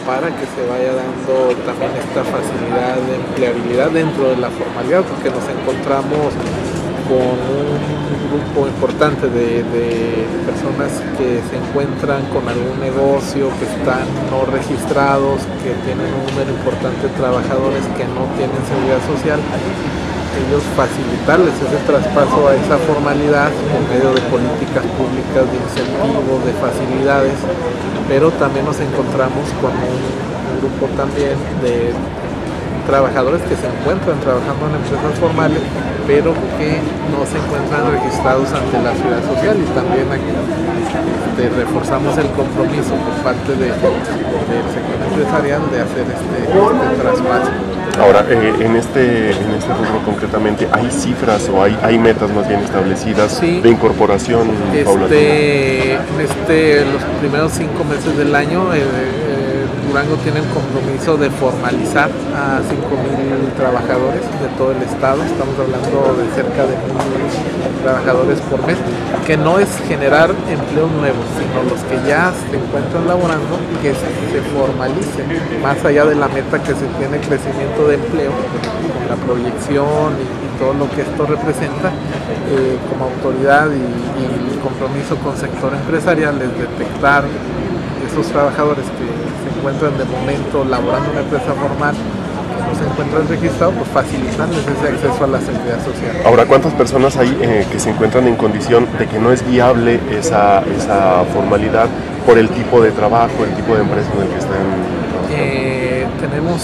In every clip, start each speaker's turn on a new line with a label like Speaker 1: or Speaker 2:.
Speaker 1: para que se vaya dando también esta facilidad de empleabilidad dentro de la formalidad, porque nos encontramos con un grupo importante de personas que se encuentran con algún negocio, que están no registrados, que tienen un número importante de trabajadores que no tienen seguridad social. Ellos facilitarles ese traspaso a esa formalidad por medio de políticas públicas, de incentivos, de facilidades, pero también nos encontramos con un grupo también de trabajadores que se encuentran trabajando en empresas formales, pero que no se encuentran registrados ante la seguridad social, y también aquí reforzamos el compromiso por parte del sector empresarial de hacer este traspaso.
Speaker 2: Ahora, en este rubro concretamente, ¿hay cifras o hay metas más bien establecidas de incorporación paulatina?
Speaker 1: Los primeros 5 meses del año, Durango tiene el compromiso de formalizar a 5,000 trabajadores de todo el estado. Estamos hablando de cerca de 1,000 trabajadores por mes, que no es generar empleos nuevos, sino los que ya se encuentran laborando, que se formalicen, más allá de la meta que se tiene, crecimiento de empleo, con la proyección y todo lo que esto representa. Como autoridad y el compromiso con sector empresarial es detectar esos trabajadores que se encuentran de momento laborando en una empresa formal, que no se encuentran registrados, pues facilitarles ese acceso a la seguridad social.
Speaker 2: Ahora, ¿cuántas personas hay que se encuentran en condición de que no es viable esa formalidad por el tipo de trabajo, el tipo de empresa en el que están trabajando?
Speaker 1: Tenemos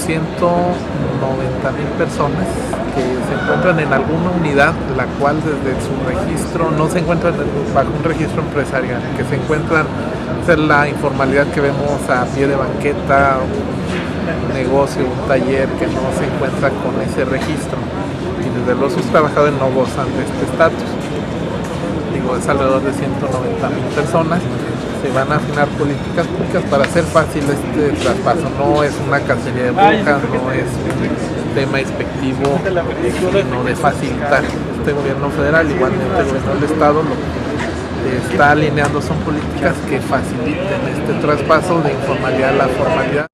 Speaker 1: 190,000 personas que se encuentran en alguna unidad, la cual desde su registro no se encuentran bajo un registro empresarial, que se encuentran, esa es la informalidad que vemos a pie de banqueta, un negocio, un taller que no se encuentra con ese registro, y desde luego sus trabajadores no gozan de este estatus. Digo, es alrededor de 190,000 personas. Se van a afinar políticas públicas para hacer fácil este traspaso. No es una cacería de brujas, no es un tema expectivo, sino de facilitar. Este gobierno federal, igualmente el gobierno del estado, lo que está alineando son políticas que faciliten este traspaso de informalidad a la formalidad.